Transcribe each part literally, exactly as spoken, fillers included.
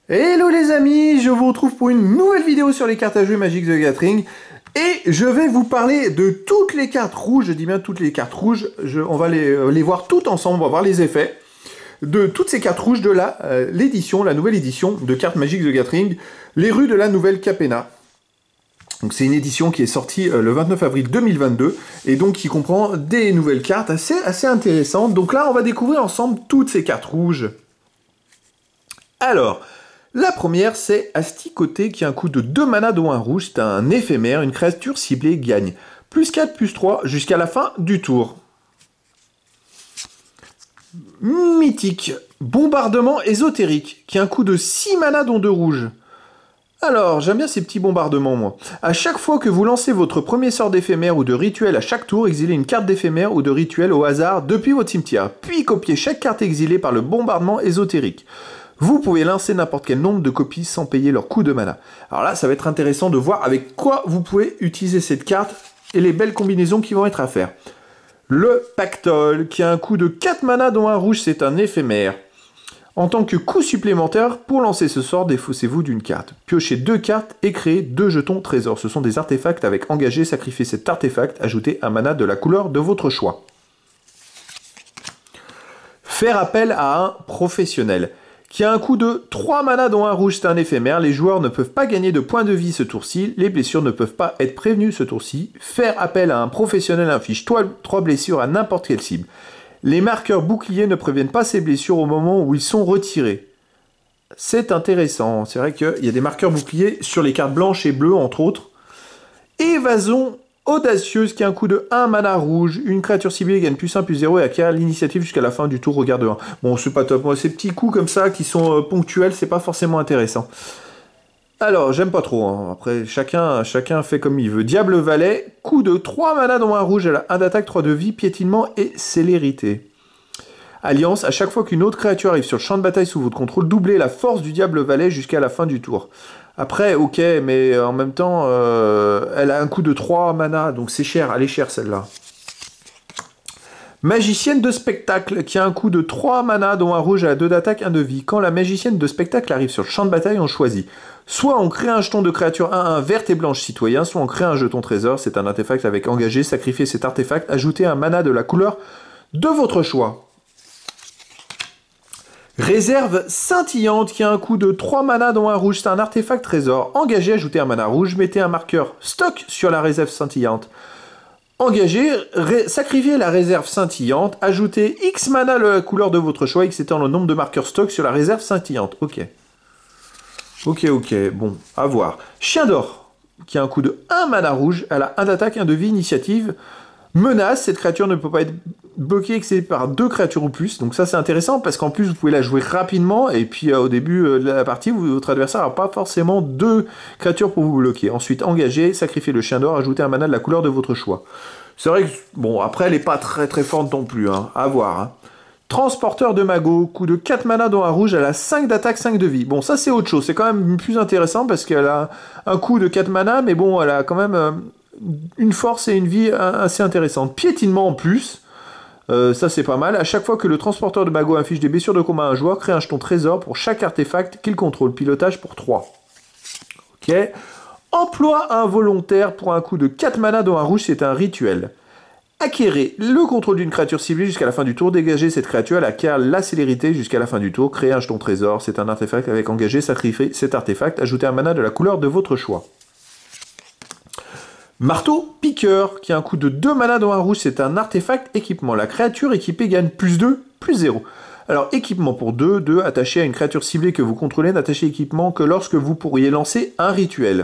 Hello les amis, je vous retrouve pour une nouvelle vidéo sur les cartes à jouer Magic the Gathering. Et je vais vous parler de toutes les cartes rouges, je dis bien toutes les cartes rouges, je, on va les, euh, les voir toutes ensemble, on va voir les effets de toutes ces cartes rouges de la euh, l'édition, la nouvelle édition de cartes Magic the Gathering, les rues de la Nouvelle Capenna. Donc c'est une édition qui est sortie euh, le vingt-neuf avril deux mille vingt-deux, et donc qui comprend des nouvelles cartes assez, assez intéressantes. Donc là on va découvrir ensemble toutes ces cartes rouges. Alors... la première, c'est Asticoté, qui a un coût de deux mana dont un rouge. C'est un éphémère, une créature ciblée gagne plus quatre, plus trois jusqu'à la fin du tour. Mythique, bombardement ésotérique, qui a un coût de six mana dont deux rouges. Alors, j'aime bien ces petits bombardements, moi. À chaque fois que vous lancez votre premier sort d'éphémère ou de rituel à chaque tour, exilez une carte d'éphémère ou de rituel au hasard depuis votre cimetière, puis copiez chaque carte exilée par le bombardement ésotérique. Vous pouvez lancer n'importe quel nombre de copies sans payer leur coût de mana. Alors là, ça va être intéressant de voir avec quoi vous pouvez utiliser cette carte et les belles combinaisons qui vont être à faire. Le Pactole, qui a un coût de quatre mana dont un rouge, c'est un éphémère. En tant que coût supplémentaire, pour lancer ce sort, défaussez-vous d'une carte. Piochez deux cartes et créez deux jetons trésors. Ce sont des artefacts avec engagé, sacrifiez cet artefact, ajoutez un mana de la couleur de votre choix. Faire appel à un professionnel, qui a un coût de trois mana dont un rouge, c'est un éphémère. Les joueurs ne peuvent pas gagner de points de vie ce tour-ci. Les blessures ne peuvent pas être prévenues ce tour-ci. Faire appel à un professionnel inflige trois blessures à n'importe quelle cible. Les marqueurs boucliers ne préviennent pas ces blessures au moment où ils sont retirés. C'est intéressant. C'est vrai qu'il y a des marqueurs boucliers sur les cartes blanches et bleues, entre autres. Évasion audacieuse, qui a un coût de un mana rouge. Une créature ciblée gagne plus un, plus zéro et acquiert l'initiative jusqu'à la fin du tour, regarde un. Bon, c'est pas top. Moi, ces petits coups comme ça, qui sont euh, ponctuels, c'est pas forcément intéressant. Alors, j'aime pas trop. Hein. Après, chacun, chacun fait comme il veut. Diable Valet, coût de trois mana dont un rouge, elle a un d'attaque, trois de vie, piétinement et célérité. Alliance, à chaque fois qu'une autre créature arrive sur le champ de bataille sous votre contrôle, doublez la force du Diable Valet jusqu'à la fin du tour. Après, ok, mais en même temps, euh, elle a un coût de trois mana, donc c'est cher, elle est chère celle-là. Magicienne de spectacle, qui a un coût de trois mana, dont un rouge à deux d'attaque, un de vie. Quand la magicienne de spectacle arrive sur le champ de bataille, on choisit. Soit on crée un jeton de créature un un verte et blanche citoyen, soit on crée un jeton trésor, c'est un artefact avec engagé, sacrifiez cet artefact, ajoutez un mana de la couleur de votre choix. Réserve scintillante, qui a un coût de trois mana dont un rouge, c'est un artefact trésor. Engagé, ajoutez un mana rouge, mettez un marqueur stock sur la réserve scintillante. Engagé, sacrifiez la réserve scintillante, ajoutez X mana de la couleur de votre choix, X étant le nombre de marqueurs stock sur la réserve scintillante. Ok. Ok, ok, bon, à voir. Chien d'or, qui a un coût de un mana rouge, elle a un d'attaque, un de vie, initiative. Menace, cette créature ne peut pas être bloquée excédée par deux créatures ou plus, donc ça c'est intéressant parce qu'en plus vous pouvez la jouer rapidement et puis euh, au début euh, de la partie vous, votre adversaire n'a pas forcément deux créatures pour vous bloquer. Ensuite engagez, sacrifiez le chien d'or, ajoutez un mana de la couleur de votre choix. C'est vrai que bon après elle n'est pas très très forte non plus, hein, à voir. Hein. Transporteur de Mago, coût de quatre mana dont un rouge, elle a cinq d'attaque, cinq de vie. Bon ça c'est autre chose, c'est quand même plus intéressant parce qu'elle a un coût de quatre mana mais bon elle a quand même... Euh, une force et une vie assez intéressantes. Piétinement en plus, euh, ça c'est pas mal. À chaque fois que le transporteur de Mago inflige des blessures de combat à un joueur, crée un jeton trésor pour chaque artefact qu'il contrôle. Pilotage pour trois. Ok. Emploi involontaire pour un coût de quatre mana dont un rouge, c'est un rituel. Acquérez le contrôle d'une créature ciblée jusqu'à la fin du tour. Dégagez cette créature, elle acquiert la célérité jusqu'à la fin du tour. Créez un jeton trésor, c'est un artefact avec engagé, sacrifiez cet artefact. Ajoutez un mana de la couleur de votre choix. Marteau piqueur, qui a un coût de deux mana dont un rouge, c'est un artefact équipement. La créature équipée gagne plus deux, plus zéro. Alors équipement pour deux, deux, attaché à une créature ciblée que vous contrôlez, n'attachez équipement que lorsque vous pourriez lancer un rituel.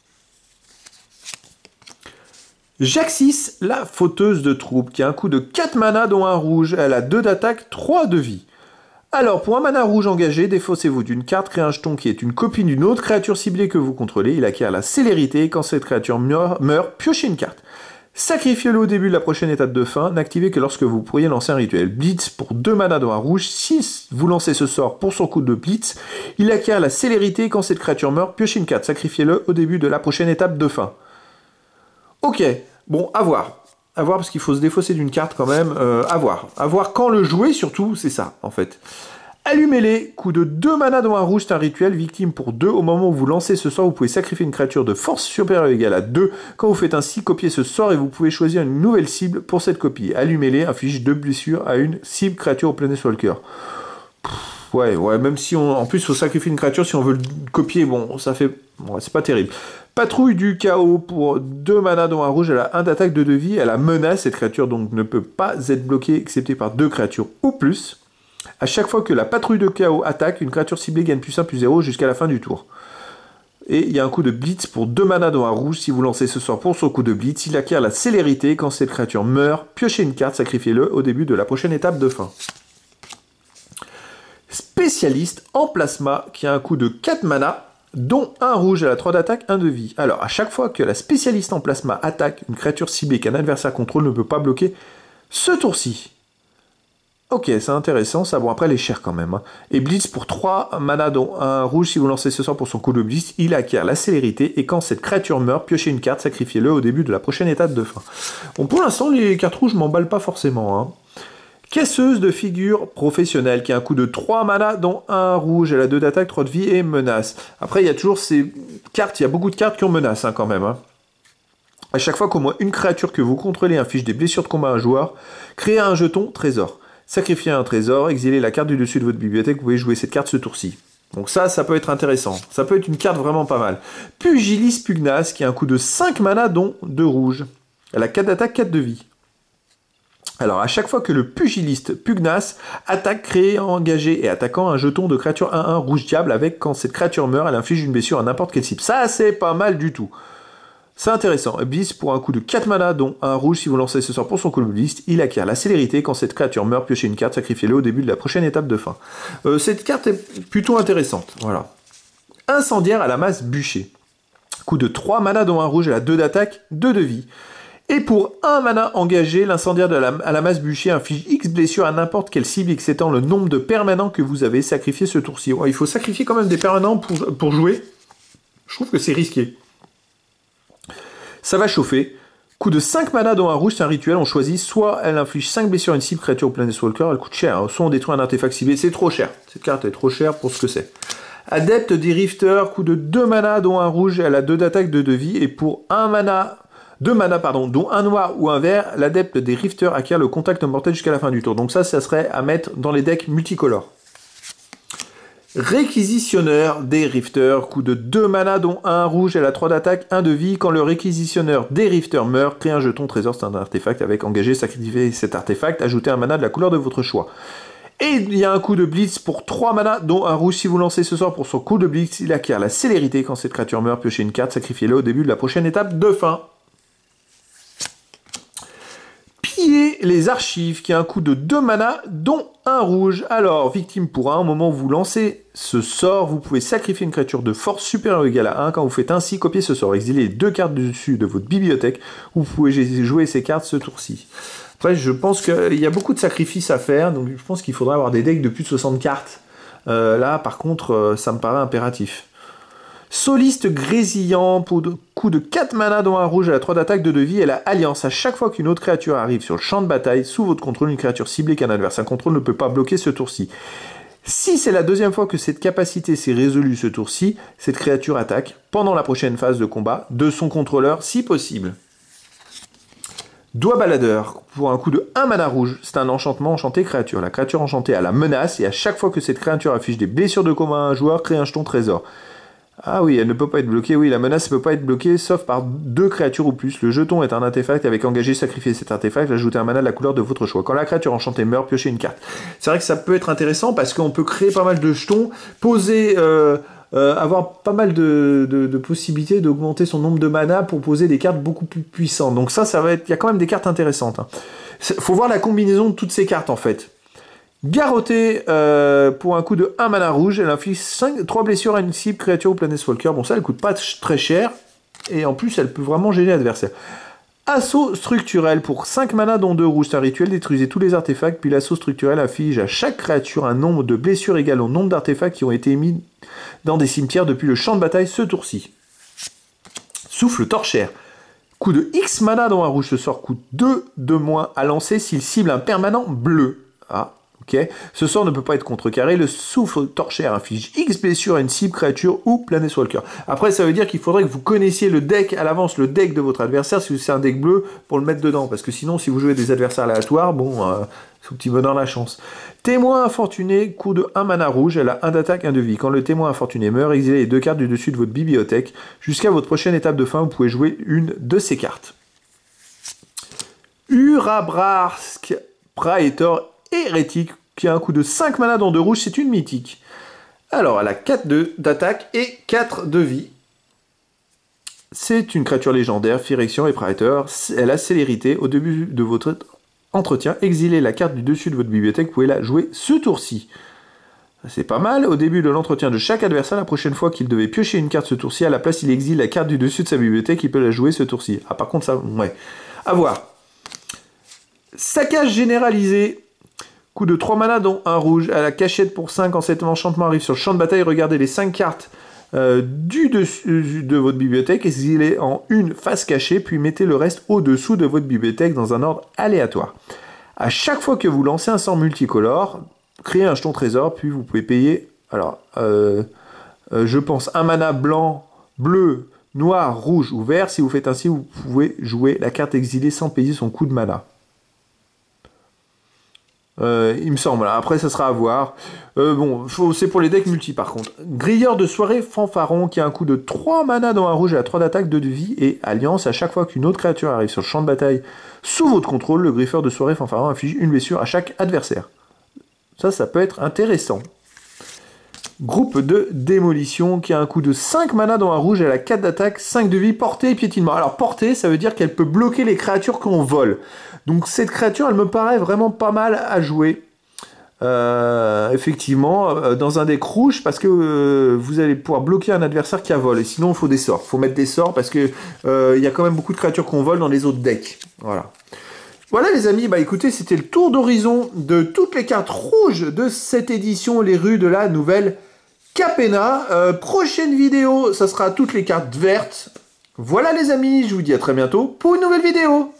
Jaxis, la fauteuse de troupe, qui a un coût de quatre mana dont un rouge, elle a deux d'attaque, trois de vie. Alors, pour un mana rouge engagé, défaussez-vous d'une carte, créez un jeton qui est une copie d'une autre créature ciblée que vous contrôlez. Il acquiert la célérité et quand cette créature meurt, meurt piochez une carte. Sacrifiez-le au début de la prochaine étape de fin, n'activez que lorsque vous pourriez lancer un rituel. Blitz pour deux mana dans un rouge, si vous lancez ce sort pour son coup de Blitz, il acquiert la célérité et quand cette créature meurt, piochez une carte. Sacrifiez-le au début de la prochaine étape de fin. Ok, bon, à voir. À voir parce qu'il faut se défausser d'une carte quand même, euh, à voir. À voir quand le jouer surtout, c'est ça en fait. Allumez-les, coup de deux mana dans un rouge, c'est un rituel, victime pour deux. Au moment où vous lancez ce sort, vous pouvez sacrifier une créature de force supérieure ou égale à deux. Quand vous faites ainsi, copiez ce sort et vous pouvez choisir une nouvelle cible pour cette copie. Allumez-les, inflige deux blessures à une cible créature au Planeswalker. Pff, ouais, ouais, même si on... En plus, il faut sacrifier une créature si on veut le copier, bon, ça fait... Ouais, c'est pas terrible. Patrouille du chaos pour deux mana dans un rouge, elle a un d'attaque, deux de vie, elle a menace, cette créature donc ne peut pas être bloquée excepté par deux créatures ou plus. À chaque fois que la patrouille de chaos attaque, une créature ciblée gagne plus un, plus zéro jusqu'à la fin du tour. Et il y a un coup de blitz pour deux mana dans un rouge. Si vous lancez ce sort pour son coup de blitz, il acquiert la célérité. Quand cette créature meurt, piochez une carte, sacrifiez-le au début de la prochaine étape de fin. Spécialiste en plasma qui a un coup de quatre mana, dont un rouge à la trois d'attaque, un de vie. Alors, à chaque fois que la spécialiste en plasma attaque, une créature ciblée qu'un adversaire contrôle ne peut pas bloquer ce tour-ci. Ok, c'est intéressant, ça. Bon, après, elle est chère quand même. Hein. Et Blitz pour trois mana, dont un rouge, si vous lancez ce sort pour son coup de Blitz, il acquiert la célérité. Et quand cette créature meurt, piochez une carte, sacrifiez-le au début de la prochaine étape de fin. Bon, pour l'instant, les cartes rouges m'emballent pas forcément. Hein. Caisseuse de figures professionnelle, qui a un coup de trois mana, dont un rouge. Elle a deux d'attaque, trois de vie et menace. Après, il y a toujours ces cartes, il y a beaucoup de cartes qui ont menace, hein, quand même. Hein. À chaque fois qu'au moins une créature que vous contrôlez inflige des blessures de combat à un joueur, créez un jeton trésor. Sacrifiez un trésor, exilez la carte du dessus de votre bibliothèque, vous pouvez jouer cette carte ce tour-ci. Donc ça, ça peut être intéressant. Ça peut être une carte vraiment pas mal. Pugiliste Pugnace, qui a un coup de cinq mana, dont deux rouges. Elle a quatre d'attaque, quatre de vie. Alors, à chaque fois que le pugiliste Pugnace attaque, créé, engagé et attaquant un jeton de créature un un rouge diable, avec quand cette créature meurt, elle inflige une blessure à n'importe quelle cible. Ça, c'est pas mal du tout. C'est intéressant. Bis pour un coup de quatre mana, dont un rouge, si vous lancez ce sort pour son coup de blitz, il acquiert la célérité. Quand cette créature meurt, piochez une carte, sacrifiez-le au début de la prochaine étape de fin. Euh, cette carte est plutôt intéressante. Voilà. Incendiaire à la masse bûcher. Coup de trois mana, dont un rouge, elle a deux d'attaque, deux de vie. Et pour un mana engagé, l'incendiaire de la, à la masse bûcher inflige X blessures à n'importe quelle cible exceptant le nombre de permanents que vous avez sacrifié ce tour-ci. Ouais, il faut sacrifier quand même des permanents pour, pour jouer. Je trouve que c'est risqué. Ça va chauffer. Coup de cinq mana dans un rouge, c'est un rituel. On choisit soit elle inflige cinq blessures à une cible créature au Planeswalker, elle coûte cher. Hein. Soit on détruit un artefact ciblé, c'est trop cher. Cette carte est trop chère pour ce que c'est. Adepte des Rifters, coup de deux mana dont un rouge, elle a deux d'attaque, deux de vie. Et pour un mana, deux mana, pardon, dont un noir ou un vert, l'adepte des Rifters acquiert le contact mortel jusqu'à la fin du tour. Donc ça, ça serait à mettre dans les decks multicolores. Réquisitionneur des Rifters, coup de deux mana dont un rouge, elle a trois d'attaque, un de vie. Quand le réquisitionneur des Rifters meurt, créez un jeton trésor, c'est un artefact avec engagé, sacrifiez cet artefact, ajoutez un mana de la couleur de votre choix. Et il y a un coup de blitz pour trois mana dont un rouge, si vous lancez ce sort pour son coup de blitz, il acquiert la célérité. Quand cette créature meurt, piochez une carte, sacrifiez-le au début de la prochaine étape de fin. Piller les archives, qui a un coup de deux mana, dont un rouge. Alors, victime pour un, au moment où vous lancez ce sort, vous pouvez sacrifier une créature de force supérieure ou égale à un. Quand vous faites ainsi, copiez ce sort. Exilez les deux cartes dessus de votre bibliothèque. Vous pouvez jouer ces cartes ce tour-ci. Après, je pense qu'il y a beaucoup de sacrifices à faire, donc je pense qu'il faudra avoir des decks de plus de soixante cartes. Euh, là, par contre, euh, ça me paraît impératif. Soliste grésillant, pour de, coup de quatre mana dont un rouge à la trois d'attaque, deux de vie, et la alliance. À chaque fois qu'une autre créature arrive sur le champ de bataille, sous votre contrôle, une créature ciblée qu'un adversaire contrôle ne peut pas bloquer ce tour-ci. Si c'est la deuxième fois que cette capacité s'est résolue ce tour-ci, cette créature attaque, pendant la prochaine phase de combat, de son contrôleur, si possible. Doigt baladeur, pour un coup de un mana rouge, c'est un enchantement enchanté créature. La créature enchantée a la menace, et à chaque fois que cette créature affiche des blessures de combat à un joueur, crée un jeton trésor. Ah oui, elle ne peut pas être bloquée. Oui, la menace ne peut pas être bloquée, sauf par deux créatures ou plus. Le jeton est un artefact avec engagé, sacrifier cet artefact, ajoutez un mana de la couleur de votre choix. Quand la créature enchantée meurt, piochez une carte. C'est vrai que ça peut être intéressant parce qu'on peut créer pas mal de jetons, poser, euh, euh, avoir pas mal de, de, de possibilités d'augmenter son nombre de mana pour poser des cartes beaucoup plus puissantes. Donc ça, ça va être, il y a quand même des cartes intéressantes. Hein. Faut voir la combinaison de toutes ces cartes en fait. Garroté euh, pour un coup de un mana rouge, elle inflige trois blessures à une cible créature ou Planeswalker. Bon, ça, elle coûte pas très cher, et en plus, elle peut vraiment gêner l'adversaire. Assaut structurel pour cinq mana dont deux rouges, c'est un rituel, détruisez tous les artefacts, puis l'assaut structurel inflige à chaque créature un nombre de blessures égal au nombre d'artefacts qui ont été mis dans des cimetières depuis le champ de bataille ce tour-ci. Souffle torchère. Coup de X mana dont un rouge, ce sort coûte deux de moins à lancer s'il cible un permanent bleu. Ah. Okay. Ce sort ne peut pas être contrecarré. Le souffle torchère inflige X blessures à une cible, créature ou Planeswalker. Après, ça veut dire qu'il faudrait que vous connaissiez le deck à l'avance, le deck de votre adversaire, si c'est un deck bleu, pour le mettre dedans. Parce que sinon, si vous jouez des adversaires aléatoires, bon, euh, c'est au petit bonheur la chance. Témoin infortuné, coup de un mana rouge, elle a un d'attaque, un de vie. Quand le témoin infortuné meurt, exilez les deux cartes du dessus de votre bibliothèque. Jusqu'à votre prochaine étape de fin, vous pouvez jouer une de ces cartes. Urabrask Praetor Hérétique, qui a un coup de cinq mana dans deux rouges, c'est une mythique. Alors, elle a quatre d'attaque et quatre de vie. C'est une créature légendaire, Phyrexian et Praetor. Elle a célérité. Au début de votre entretien, exilez la carte du dessus de votre bibliothèque, vous pouvez la jouer ce tour-ci. C'est pas mal. Au début de l'entretien de chaque adversaire, la prochaine fois qu'il devait piocher une carte ce tour-ci, à la place, il exile la carte du dessus de sa bibliothèque, il peut la jouer ce tour-ci. Ah, par contre, ça, ouais. À voir. Saccage généralisé. Coup de trois mana dont un rouge, à la cachette pour cinq quand cet enchantement arrive sur le champ de bataille, regardez les cinq cartes euh, du dessus de votre bibliothèque, exilez en une face cachée, puis mettez le reste au-dessous de votre bibliothèque dans un ordre aléatoire. À chaque fois que vous lancez un sort multicolore, créez un jeton trésor, puis vous pouvez payer, alors, euh, euh, je pense, un mana blanc, bleu, noir, rouge ou vert. Si vous faites ainsi, vous pouvez jouer la carte exilée sans payer son coût de mana. Euh, il me semble, après ça sera à voir. Euh, bon, c'est pour les decks multi par contre. Grilleur de soirée fanfaron qui a un coup de trois mana dans un rouge, à trois d'attaque, deux de vie et alliance. À chaque fois qu'une autre créature arrive sur le champ de bataille sous votre contrôle, le griffeur de soirée fanfaron inflige une blessure à chaque adversaire. Ça, ça peut être intéressant. Groupe de démolition qui a un coup de cinq mana dans un rouge, elle a quatre d'attaque, cinq de vie, portée et piétinement. Alors portée, ça veut dire qu'elle peut bloquer les créatures qu'on vole. Donc cette créature, elle me paraît vraiment pas mal à jouer. Euh, effectivement, euh, dans un deck rouge, parce que euh, vous allez pouvoir bloquer un adversaire qui a vol. Et sinon, il faut des sorts. Il faut mettre des sorts parce que euh, il y a quand même beaucoup de créatures qu'on vole dans les autres decks. Voilà. Voilà les amis, bah écoutez, c'était le tour d'horizon de toutes les cartes rouges de cette édition, les rues de la nouvelle Capenna. Euh, prochaine vidéo, ça sera toutes les cartes vertes. Voilà les amis, je vous dis à très bientôt pour une nouvelle vidéo.